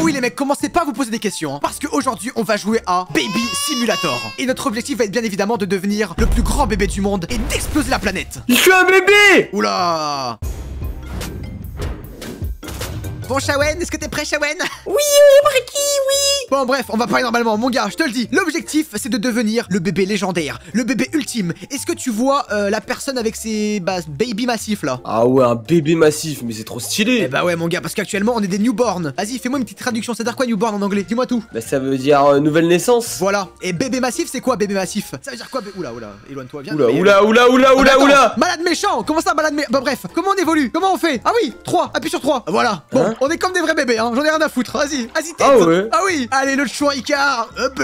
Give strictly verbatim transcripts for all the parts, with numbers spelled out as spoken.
oui les mecs, commencez pas à vous poser des questions, hein, parce qu'aujourd'hui on va jouer à Baby Simulator. Et notre objectif va être bien évidemment de devenir le plus grand bébé du monde et d'exploser la planète. Je suis un bébé. Oula. Bon Shawen, est-ce que t'es prêt Shawen? Oui, oui, Braki, oui. Bon bref, on va parler normalement, mon gars, je te le dis. L'objectif c'est de devenir le bébé légendaire, le bébé ultime. Est-ce que tu vois euh, la personne avec ses bah, baby massifs là? Ah ouais, un bébé massif, mais c'est trop stylé. Eh bah ouais mon gars, parce qu'actuellement on est des newborn. Vas-y, fais-moi une petite traduction, c'est-à-dire quoi newborn en anglais? Dis-moi tout. Bah ça veut dire euh, nouvelle naissance. Voilà, et bébé massif c'est quoi bébé massif? Ça veut dire quoi bé... Oula oula, éloigne-toi, viens. Oula, mais, oula, euh... oula, oula, Ah, oula, attends, oula. malade méchant, comment ça malade méchant? Bah bref, comment on évolue? Comment on fait? Ah oui, trois, appuie sur trois. Voilà, bon, Hein? on est comme des vrais bébés, hein, j'en ai rien à foutre, vas-y, vas-y tête. Ah ouais. Ah oui, allez le chouin Icare. Hop.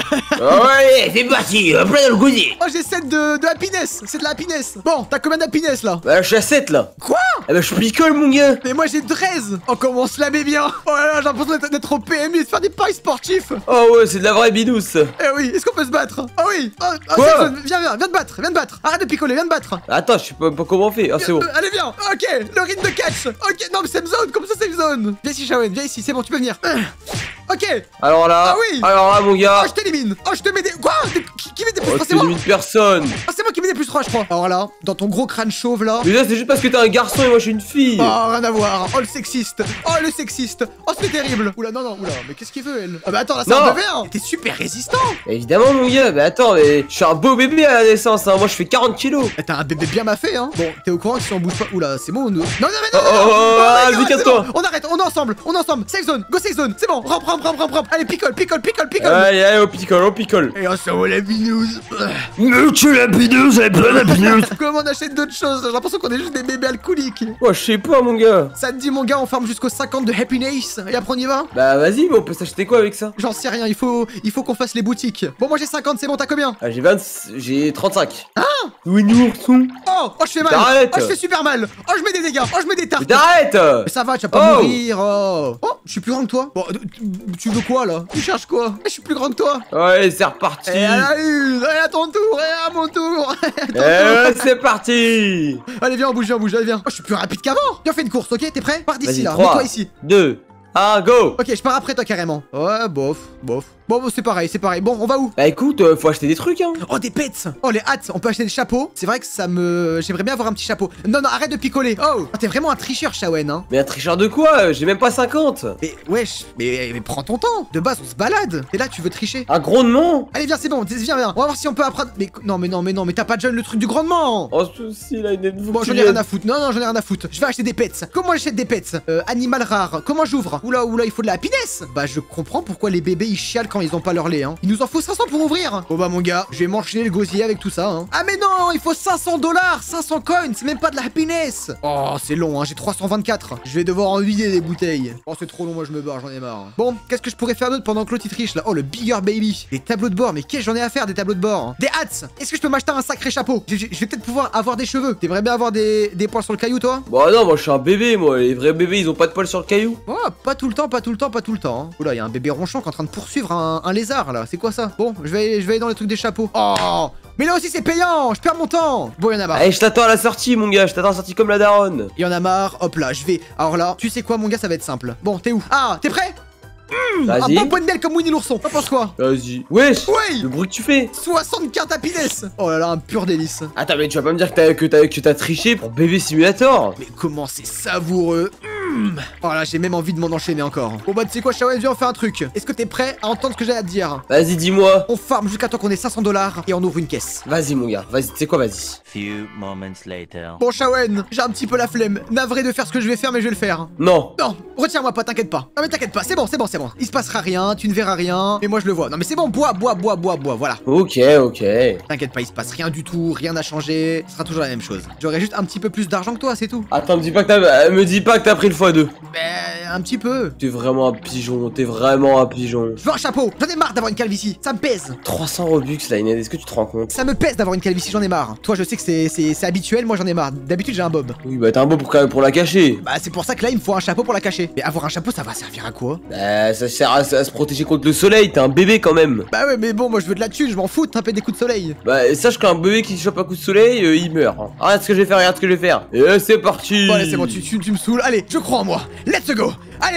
Ah ouais, c'est parti, plein dans le gosier. Oh j'ai sept de, de happiness, c'est de la happiness. Bon, t'as combien d'happiness là? Bah je suis à sept là. Quoi? Eh bah je picole mon gars. Mais moi j'ai treize. Oh comment on se la met bien. Oh là là, j'ai l'impression d'être- d'être au P M U et de faire des paris sportifs. Oh ouais, c'est de la vraie binousse. Eh oui, est-ce qu'on peut se battre? Ah oui. Oh, oh, Quoi? Saxon, viens, viens, viens te battre, viens te battre. Arrête de picoler, viens te battre. Attends, je sais pas, pas comment on fait. Ah c'est bon. Euh, allez viens. Ok, le rythme de catch. Ok, non mais safe zone, comme ça safe zone. Viens ici Shawen, viens ici, c'est bon, tu peux venir. Euh. Ok. Alors là, Ah oui. alors là mon gars. Oh je t'élimine. Oh je te mets des... Quoi? Des- Qui, qui met des plus Oh, trois? C'est tu moi. limites personne. Ah c'est moi qui mets des plus trois je crois. Alors là, dans ton gros crâne chauve là. Déjà c'est juste parce que t'es un garçon et moi je suis une fille. Oh, rien à voir. Oh, le sexiste. Oh, le sexiste. Oh, c'est terrible. Oula, non, non, oula. Mais qu'est-ce qu'il veut, elle? Ah, bah attends, là, c'est Non. un bébé, hein. T'es super résistant. Évidemment mon gars, mais attends, mais je suis un beau bébé à la naissance, hein. Moi je fais quarante kilos. Eh, T'as un bébé bien maffé, hein. Bon, t'es au courant que si on bouge pas. Oula, c'est bon, on... Non, non, mais non, Oh, non, oh, non. oh, Ah, vas-y, ouais, c'est casse-toi. bon. On arrête, on est ensemble, on est ensemble. Safe zone, go safe zone. C'est bon, rampe, rampe, rampe, rampe, rampe. Allez, picole, picole, picole, picole. Allez, allez, on picole, on picole. Et on s'en va la binouse. Mais tu la pineuse, elle est plein la pineuse. Comment on achète d'autres choses? J'ai l'impression qu'on est juste des bébés alcooliques. Oh, je sais pas mon gars. Ça te dit, mon gars, on farme jusqu'au cinquante de happiness. Et après, on y va? Bah vas-y, mais on peut s'acheter quoi avec ça? J'en sais rien, il faut, il faut qu'on fasse les boutiques. Bon, moi j'ai cinquante, c'est bon, t'as combien? Ah j'ai vingt, j'ai trente-cinq. Ah oui, nous ourson. Oh, oh, je fais mal. T'arrêtes. Oh, je fais super mal. Oh, je mets des dégâts. Oh, je mets des Mais tartes. t'arrêtes. Mais ça va, tu vas pas Oh. mourir. Oh. Oh, je suis plus grand que toi. Bon, tu- tu veux quoi là? Tu cherches quoi? Je suis plus grand que toi. Ouais, c'est reparti. Et à la une, et à ton tour, et à mon tour. Et à ton Eh ouais, tour. c'est parti. Allez, viens, on bouge, viens, on bouge, allez, viens. Oh, je suis plus rapide qu'avant. Viens, on fait une course, ok? T'es prêt? Pars d'ici Vas-y, là, trois. mets-toi ici. deux, un, go. Ok, je pars après toi carrément. Ouais, bof, bof. Bon, bon, c'est pareil, c'est pareil. Bon, on va où? Bah écoute, euh, faut acheter des trucs hein. Oh, des pets. Oh, les hats. On peut acheter des chapeaux. C'est vrai que ça me... J'aimerais bien avoir un petit chapeau. Non, non, arrête de picoler. Oh, oh, t'es vraiment un tricheur, Shawen, hein. Mais un tricheur de quoi? Euh, J'ai même pas cinquante. Mais wesh, mais, mais prends ton temps. De base, on se balade. Et là, tu veux tricher. Un grondement. Allez, viens, c'est bon. Viens, viens. On va voir si on peut apprendre. Mais non, mais non, mais non, mais t'as pas déjà le truc du grandement. Oh ceci là, il est de vous. Bon, j'en ai rien à foutre. Non, non, j'en ai rien à foutre. Je vais acheter des pets. Comment j'achète des pets? Euh, animal rare. Comment j'ouvre? Oula, oula, il faut de la happiness. Bah, je comprends pourquoi les bébés ils chialent quand ils ont pas leur lait, hein. Il nous en faut cinq cents pour ouvrir. Bon, bah, mon gars, je vais m'enchaîner le gosier avec tout ça, hein. Ah, mais non, il faut cinq cents dollars, cinq cents coins. C'est même pas de la happiness. Oh, c'est long, hein. J'ai trois cent vingt-quatre. Je vais devoir en vider des bouteilles. Oh, c'est trop long, moi je me barre, j'en ai marre. Bon, qu'est-ce que je pourrais faire d'autre pendant que l'autre il triche là? Oh, le bigger baby. Des tableaux de bord, mais qu'est-ce que j'en ai à faire des tableaux de bord, hein. Des hats. Est-ce que je peux m'acheter un sacré chapeau? Je, je- je vais peut-être pouvoir avoir des cheveux. T'aimerais bien avoir des, des poils sur le caillou, toi? Bon non, moi je suis un bébé, moi. Les vrais bébés, ils ont pas de poils sur le caillou. Oh, pas tout le temps, pas tout le temps, pas tout le temps, hein. Oula, il y a un bébé ronchon qui est en train de poursuivre un, un lézard là. C'est quoi ça? Bon, je vais, je vais aller dans les trucs des chapeaux. Oh, mais là aussi c'est payant. Je perds mon temps. Bon, il y en a marre. Allez, je t'attends à la sortie, mon gars. Je t'attends à la sortie comme la daronne. Il y en a marre. Hop là, je vais. Alors là, tu sais quoi, mon gars, ça va être simple. Bon, t'es où? Ah, t'es prêt? Un Vas-y. bon point de comme Winnie l'ourson. T'en penses quoi? Vas-y. Wesh. Oui. Le bruit que tu fais. soixante-quatre happiness. Oh là là, un pur délice. Attends, mais tu vas pas me dire que t'as que t'as que t'as triché pour bébé simulator. Mais comment c'est savoureux. Mmh. Oh là, j'ai même envie de m'en enchaîner encore. Bon bah, tu sais quoi, Shawen, viens, on fait un truc. Est-ce que t'es prêt à entendre ce que j'ai à te dire? Vas-y, dis-moi. On farm jusqu'à temps qu'on ait cinq cents dollars et on ouvre une caisse. Vas-y, mon gars. Vas-y, tu sais quoi, vas-y. Few moments later. Bon, Shawen, j'ai un petit peu la flemme. Navré de faire ce que je vais faire, mais je vais le faire. Non. Non, retiens-moi pas, t'inquiète pas. Non mais t'inquiète pas, c'est bon, c'est bon, c'est bon. Il se passera rien, tu ne verras rien. Et moi je le vois. Non mais c'est bon, bois, bois, bois, bois, bois, voilà. Ok, ok. T'inquiète pas, il se passe rien du tout, rien n'a changé. Ce sera toujours la même chose. J'aurai juste un petit peu plus d'argent que toi, c'est tout. Attends, me dis pas que t'as, euh, me dis pas que t'as pris le fois deux. Ben, un petit peu. T'es vraiment un pigeon. T'es vraiment un pigeon. Je veux un chapeau. J'en ai marre d'avoir une calvitie. Ça me pèse. trois cents Robux, là, Inès. Est-ce que tu te rends compte? Ça me pèse d'avoir une calvitie, j'en ai marre. Toi, je sais que c'est c'est- c'est habituel, moi j'en ai marre. D'habitude, j'ai un bob. Oui, bah t'as un beau pour, pour la cacher. Bah, c'est pour ça que là, il me faut un chapeau pour la cacher. Mais avoir un chapeau, ça va servir à quoi? Bah, ça sert à, à se protéger contre le soleil. T'es un bébé quand même. Bah ouais, mais bon, moi je veux de la thune, je m'en fous de taper des coups de soleil. Bah, sache qu'un bébé qui chope un coup de soleil, euh, il meurt. Hein. Regarde ce que je vais faire, regarde ce que je vais faire. Et c'est parti. Bon, allez, c'est bon, tu, tu, tu me saoules. Allez, je crois en moi. Let's go. Allez,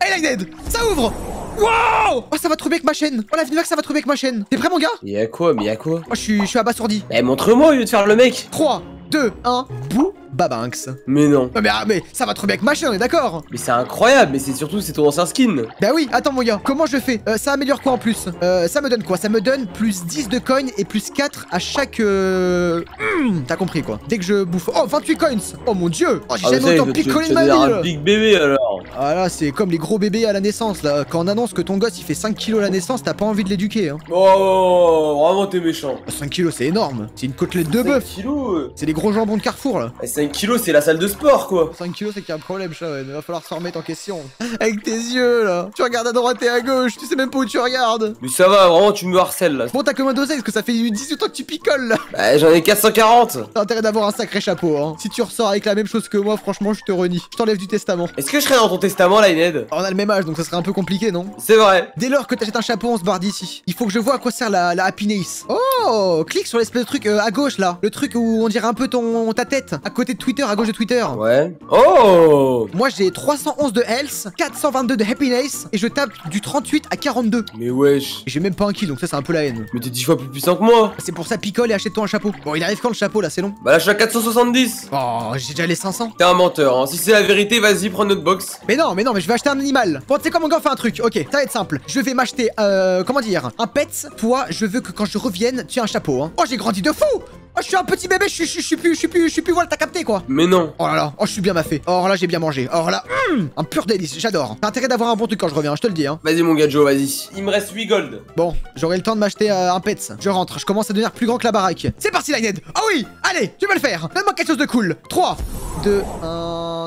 Hey Lightning, ça ouvre. Wow. Oh, ça va trop bien avec ma chaîne. Oh, la Finivax, ça va trop bien avec ma chaîne. T'es prêt, mon gars? Y'a quoi? Mais y'a quoi? Oh, je suis, je suis abasourdi. Eh, montre-moi au lieu de faire le mec. trois, deux, un, bouh. Babanks. Mais non. Non mais, ah, mais ça va trop bien avec ma chaîne, on est d'accord? Mais c'est incroyable, mais c'est surtout c'est ton ancien skin. Bah oui, attends mon gars, comment je fais? euh, Ça améliore quoi en plus? euh, Ça me donne quoi? Ça me donne plus dix de coins et plus quatre à chaque... Euh... Mmh, t'as compris quoi? Dès que je bouffe... Oh, vingt-huit coins. Oh mon dieu. Oh, j'ai Ah, jamais autant picolé de ma vie un là. big bébé alors. Ah là, c'est comme les gros bébés à la naissance là. Quand on annonce que ton gosse il fait cinq kilos à la naissance, t'as pas envie de l'éduquer hein. Oh, vraiment t'es méchant. cinq kilos c'est énorme. C'est une côtelette de bœuf. cinq kilos. C'est les gros jambons de Carrefour là. cinq kilos c'est la salle de sport quoi. cinq kilos c'est qu'il y a un problème, Shawen. Il va falloir se remettre en question. Avec tes yeux là. Tu regardes à droite et à gauche. Tu sais même pas où tu regardes. Mais ça va, vraiment tu me harcèles là. Bon, t'as combien d'oseille? Parce que ça fait dix-huit ans que tu picoles là. Bah j'en ai quatre cent quarante. T'as intérêt d'avoir un sacré chapeau hein. Si tu ressors avec la même chose que moi, franchement, je te renie. Je t'enlève du testament. Est-ce que je serais dans ton testament là, Ned? On a le même âge donc ça serait un peu compliqué, non? C'est vrai. Dès lors que t'achètes un chapeau, on se barre d'ici. Il faut que je vois à quoi sert la, la happiness. Oh, clique sur l'espèce de truc euh, à gauche là. Le truc où on dirait un peu ton ta tête. À côté de Twitter, à gauche de Twitter. Ouais. Oh. Moi j'ai trois cent onze de health, quatre cent vingt-deux de happiness et je tape du trente-huit à quarante-deux. Mais wesh. Et j'ai même pas un kill donc ça c'est un peu la haine. Mais t'es dix fois plus puissant que moi. C'est pour ça picole et achète-toi un chapeau. Bon, il arrive quand le chapeau là, c'est long? Bah là je suis à quatre cent soixante-dix. Oh, j'ai déjà les cinq cents. T'es un menteur hein. Si c'est la vérité, vas-y prends notre box. Mais non, mais non, mais je vais acheter un animal. Bon, tu sais quoi, mon gars, on fait un truc. Ok, ça va être simple. Je vais m'acheter, euh, comment dire, un pet. Toi, je veux que quand je revienne, tu aies un chapeau. Hein. Oh, j'ai grandi de fou. Oh, je suis un petit bébé, je suis, je suis, je suis plus, je suis plus, je suis plus, voilà, t'as capté quoi. Mais non. Oh là là, oh, je suis bien maffé. Oh là, j'ai bien mangé. Oh là, mm, un pur délice, j'adore. T'as intérêt d'avoir un bon truc quand je reviens, je te le dis. Hein. Vas-y mon gars Joe, vas-y. Il me reste huit gold. Bon, j'aurai le temps de m'acheter euh, un pet. Je rentre, je commence à devenir plus grand que la baraque. C'est parti, Lightning. Oh oui, allez, tu vas le faire. Donne-moi quelque chose de cool. trois, deux, un...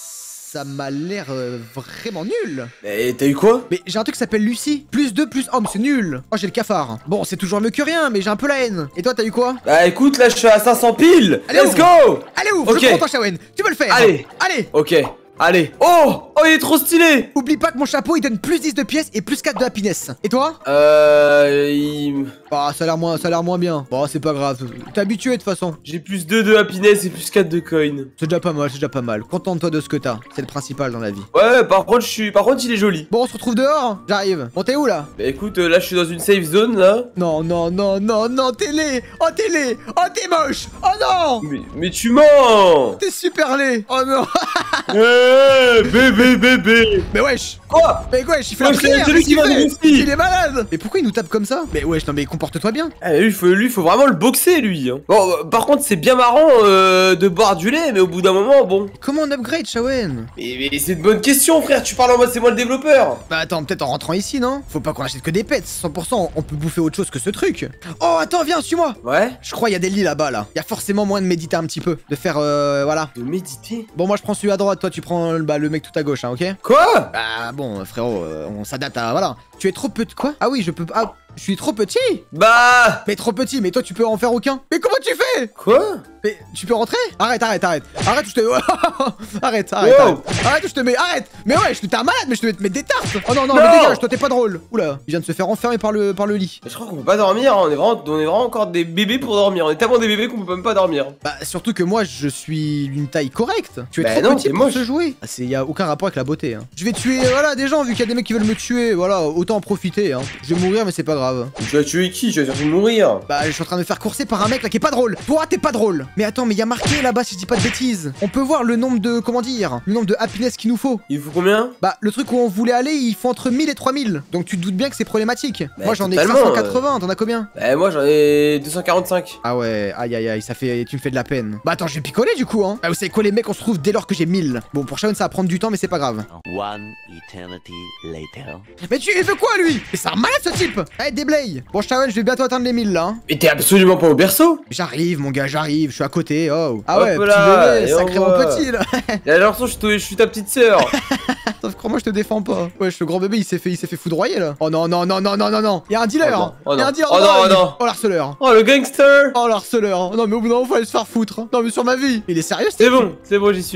Ça m'a l'air euh, vraiment nul. Mais t'as eu quoi? Mais j'ai un truc qui s'appelle Lucie. Plus deux, plus homme, c'est nul. Oh, j'ai le cafard. Bon, c'est toujours mieux que rien, mais j'ai un peu la haine. Et toi, t'as eu quoi? Bah écoute, là je suis à cinq cents piles. Allez, Let's ouvre. go. Allez, ouvre, Ok. je prends ton Shawen. Tu veux le faire? Allez. Allez. Ok, allez. Oh, oh il est trop stylé. Oublie pas que mon chapeau, il donne plus dix de pièces et plus quatre de happiness. Et toi? Euh... Il... Bah, ça a l'air moins, ça a l'air moins bien. Bon, c'est pas grave. T'es habitué de toute façon. J'ai plus deux de happiness et plus quatre de coin. C'est déjà pas mal, c'est déjà pas mal. Contente-toi de ce que t'as. C'est le principal dans la vie. Ouais, par contre, je suis... Par contre, il est joli. Bon, on se retrouve dehors? J'arrive. Bon, t'es où là? Bah écoute, euh, là je suis dans une safe zone là. Non, non, non, non, non, t'es laid. Oh, t'es laid. Oh, t'es moche. Oh non. Mais, mais tu mens. T'es super laid. Oh non. Eh, bébé, bébé. Mais wesh. Quoi? Mais wesh, il fait la Ouais, c'est prière. celui qui qu'est-ce va qu'il nous fait aussi. Il est malade. Mais pourquoi il nous tape comme ça? Mais wesh, non mais comporte-toi bien. Ah, lui, faut, lui, faut vraiment le boxer, lui. Hein. Bon, euh, par contre, c'est bien marrant euh, de boire du lait, mais au bout d'un moment, bon. Comment on upgrade, Shawen? Mais, mais c'est une bonne question, frère. Tu parles en mode c'est moi le développeur. Bah attends, peut-être en rentrant ici, non? Faut pas qu'on achète que des pets. cent pour cent, on peut bouffer autre chose que ce truc. Oh, attends, viens, suis-moi. Ouais. Je crois il y a des lits là-bas, là. Il y a forcément moyen de méditer un petit peu. De faire, euh, voilà. De méditer. Bon, moi je prends celui à droite, toi tu prends bah, le mec tout à gauche, hein, ok? Quoi? Bah bon, frérot, euh, on s'adapte à... Voilà. Tu es trop petit... Quoi? Ah oui, je peux... Ah, je suis trop petit? Bah. Mais trop petit, mais toi tu peux en faire aucun. Mais comment tu fais? Quoi? Mais tu peux rentrer? Arrête, arrête, arrête. Arrête ou je te... arrête, arrête, Wow. arrête. Arrête ou je te mets... Arrête. Mais ouais, je t'es un malade, mais je te mets des tartes. Oh non, non, Non. mais dégage, toi t'es pas drôle. Oula, il vient de se faire enfermer par le, par le lit. Je crois qu'on peut pas dormir. Hein. On est vraiment, on est vraiment encore des bébés pour dormir. On est tellement des bébés qu'on peut même pas dormir. Bah surtout que moi je suis d'une taille correcte. Tu es Bah trop non, petit t'es pour moche. se jouer. Ah, c'est y a aucun rapport avec la beauté. Hein. Je vais tuer voilà des gens vu qu'il y a des mecs qui veulent me tuer. Voilà, autant en profiter. Hein. Je vais mourir mais c'est pas grave. Tu vas tuer qui? Tu vas surtout mourir. Bah je suis en train de me faire courser par un mec là qui est pas drôle. Toi t'es pas drôle. Mais attends mais il y a marqué là-bas si je dis pas de bêtises. On peut voir le nombre de comment dire, le nombre de happiness qu'il nous faut. Il faut combien? Bah le truc où on voulait aller il faut entre mille et trois mille. Donc tu te doutes bien que c'est problématique. Bah, moi j'en ai totalement, cinq cent quatre-vingts. T'en as combien? Bah moi j'en ai deux cent quarante-cinq. Ah ouais, aïe aïe aïe, ça fait, tu me fais de la peine. Bah attends, je vais picoler du coup, hein. Ah, vous savez quoi, les mecs, on se trouve dès lors que j'ai mille. Bon, pour Shawn, ça va prendre du temps, mais c'est pas grave. One eternity later. Mais tu il veut quoi, lui? Mais c'est un malade, ce type. Allez, déblaye. Bon, Shawn, je vais bientôt atteindre les mille, là. Hein. Mais t'es absolument pas au berceau. J'arrive, mon gars, j'arrive, je suis à côté, oh. Ah Hop ouais, là, petit bébé, et on sacrément voit. petit, là. J'ai l'impression que je suis- je suis ta petite sœur. Sauf que moi, je te défends pas. Ouais, le grand bébé, il s'est fait, il s'est fait foudroyer, là. Oh non, non, non, non, non, non, non. Y'a un dealer. Oh non, oh Y'a non. un dealer. Oh non, oh non. Oh, l'harceleur. Oh le gangster. Oh, l'harceleur. Non, mais au bout d'un moment, faut aller se faire foutre. Non, mais sur ma vie. Il est sérieux, C'est bon, c'est bon, j'y suis.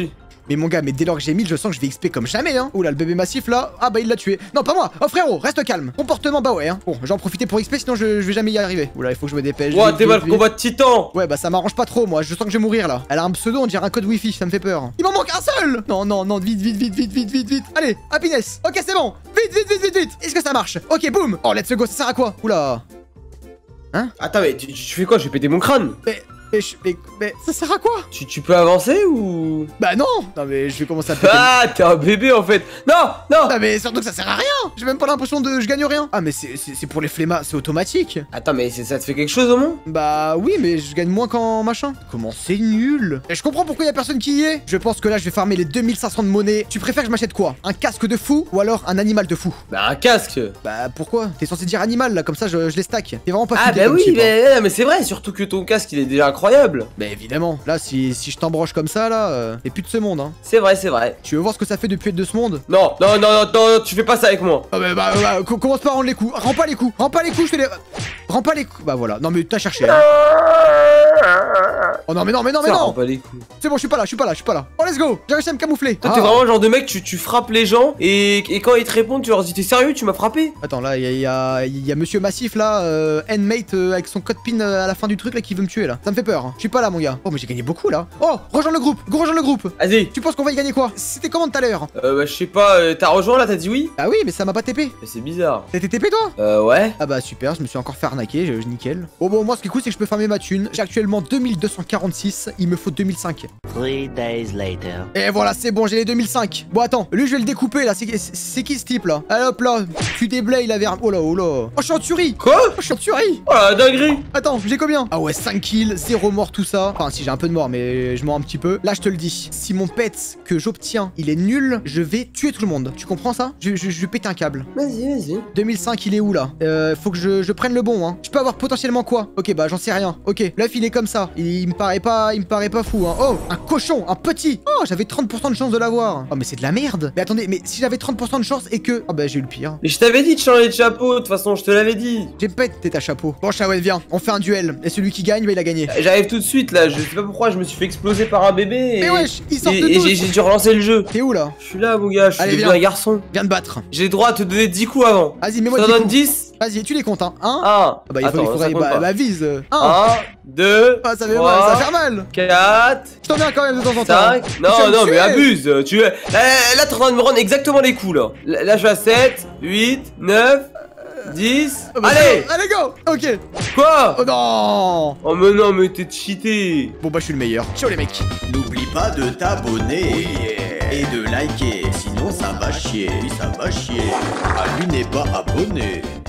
Mais mon gars, mais dès lors que j'ai mille, je sens que je vais X P comme jamais, hein. Oula, le bébé massif là. Ah bah il l'a tué. Non, pas moi. Oh frérot, reste calme. Comportement, bah ouais, hein. Bon, j'en profiter pour X P, sinon je, je vais jamais y arriver. Oula, il faut que je me dépêche. Ouah, vite, t'es vite, mal vite. combat de titan. Ouais, bah ça m'arrange pas trop, moi. Je sens que je vais mourir là. Elle a un pseudo, on dirait un code wifi, ça me fait peur. Il m'en manque un seul. Non, non, non, vite, vite, vite, vite, vite, vite, vite. Allez, happiness. Ok, c'est bon. Vite, vite, vite, vite, vite. Est-ce que ça marche? Ok, boum. Oh, let's go, ça sert à quoi? Oula. Hein? Attends, mais tu, tu fais quoi? Je vais péter mon crâne. Mais, mais, je- mais, mais ça sert à quoi? Tu, tu peux avancer ou... Bah non. Non, mais je vais commencer à péter. Ah, t'es un bébé en fait. Non, non. Non, mais surtout que ça sert à rien. J'ai même pas l'impression de je gagne rien. Ah, mais c'est c'est- c'est pour les flemmas, c'est automatique. Attends, mais c'est- ça te fait quelque chose au moins? Bah oui, mais je gagne moins qu'en machin. Comment c'est nul? Et je comprends pourquoi y a personne qui y est. Je pense que là, je vais farmer les deux mille cinq cents de monnaie. Tu préfères que je m'achète quoi? Un casque de fou ou alors un animal de fou? Bah, un casque. Bah pourquoi? T'es censé dire animal là, comme ça je, je les stack. T'es vraiment pas Ah, fidèle bah comme oui, type, hein. mais, mais c'est vrai, surtout que ton casque il est déjà incroyable. Bah évidemment, là si, si je t'embroche comme ça là, euh, t'es plus de ce monde hein. C'est vrai, c'est vrai. Tu veux voir ce que ça fait depuis être de ce monde? Non, non, non, non, non, tu fais pas ça avec moi. Ah bah, bah, bah, co- commence pas à rendre les coups, rends pas les coups, rends pas les coups, je fais les... Rends pas les coups, bah voilà, non mais t'as cherché hein. Oh non mais non mais non mais Ça rend non. pas les coups. C'est bon, je suis pas là, je suis pas là, je suis pas là. Oh let's go, j'ai réussi à me camoufler. Toi, Ah. t'es vraiment le genre de mec, tu, tu frappes les gens et, et quand ils te répondent, tu leur dis t'es sérieux, tu m'as frappé. Attends là, il y a, y a- y a Monsieur Massif là, euh, Endmate euh, avec son code pin euh, à la fin du truc là qui veut me tuer là. Ça me fait peur, hein. Je suis pas là mon gars. Oh mais j'ai gagné beaucoup là. Oh, rejoins le groupe, go rejoins le groupe. Vas-y. Tu penses qu'on va y gagner quoi? C'était comment tout à l'heure? Euh, bah, je sais pas, euh, t'as rejoint là, t'as dit oui? Ah oui, mais ça m'a pas T P. Mais c'est bizarre. T'as été T P toi? Euh, ouais. Ah bah super, je me suis encore fait arnaquer, je, je- nickel. Bon bon, moi ce qui est cool c'est que je peux farmer ma thune. J'ai actuellement deux mille deux cent quarante-six, il me faut deux mille cinq. Three days later. Et voilà, c'est bon, j'ai les deux mille cinq. Bon attends, lui je vais le découper là, c'est c'est qui ce type là? Allez hop là, tu déblayes il avait un... Oh là, oh là. Oh je suis en tuerie. Quoi? Oh je suis en tuerie. Oh la dinguerie. Attends, j'ai combien? Ah ouais, cinq kills, zéro mort, tout ça. Enfin, si j'ai un peu de mort, mais je mors un petit peu. Là, je te le dis. Si mon pet que j'obtiens, il est nul, je vais tuer tout le monde. Tu comprends ça? je, je, je vais péter un câble. Vas-y, vas-y. deux mille cinq, il est où là? Euh, faut que je, je prenne le bon, hein. Je peux avoir potentiellement quoi? Ok, bah j'en sais rien. Ok, l'œuf il est comme ça. Il, il me paraît pas, il me paraît pas fou, hein. Oh, un cochon, un petit. Oh, j'avais trente pour cent de chance de l'avoir. Oh, mais c'est de la merde. Mais attendez, mais si j'avais trente pour cent de chance et que... Ah bah j'ai eu le pire. Mais je t'avais dit de changer de chapeau, de toute façon, je te l'avais dit. J'ai pété ta chapeau. Bon, Shawen, viens. On fait un duel. Et celui qui gagne, bah il a gagné. J'arrive tout de suite là, je sais pas pourquoi, je me suis fait exploser par un bébé et... Mais wesh, ils sortent et, de et tous. j'ai j'ai dû relancer le jeu. T'es où là? Je suis là, mon gars, je suis Allez, devenu viens. un garçon. Viens de battre. J'ai le droit à te donner dix coups avant. Vas-y, Je mets-moi t'en dix donne coups. dix. Vas-y, tu les comptes, hein. Un. un. Ah bah il faut, Attends, il faudrait. ça compte Bah, pas. bah, vise. Un. un, deux, Ah, ça fait trois, mal, ça fait mal. quatre, Je t'en mets un quand même de temps en temps. cinq. Tu Non, vas me non, mais tuer. abuse. Tu là, là, t'es en train de me rendre exactement les coups là. Là, là, je suis à sept, huit, neuf, dix. Ah bah, Allez. c'est bon. Allez, go. Ok. Quoi? Oh non. Oh, mais non, mais t'es cheaté. Bon bah je suis le meilleur. Ciao les mecs. N'oublie pas de t'abonner et de liker, sinon ça va chier, ça va chier. Ah lui n'est pas abonné.